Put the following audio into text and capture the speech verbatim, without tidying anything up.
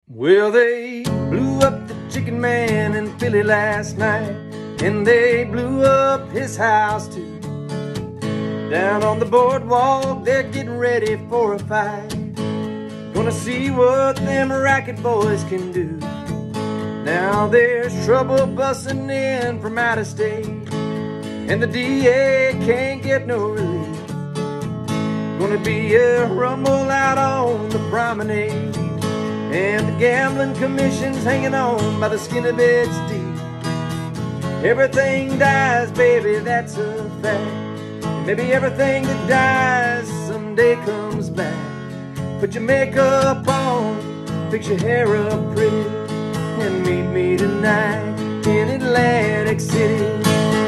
Well, they blew up the chicken man in Philly last night, and they blew up his house too. Down on the boardwalk, they're getting ready for a fight. Gonna see what them racket boys can do. Now there's trouble busting in from out of state, and the D A can't get no relief. Gonna be a rumble out on the promenade, and the gambling commission's hanging on by the skin of its teeth. Everything dies, baby, that's a fact. And maybe everything that dies someday comes back. Put your makeup on, fix your hair up pretty, and meet me tonight in Atlantic City.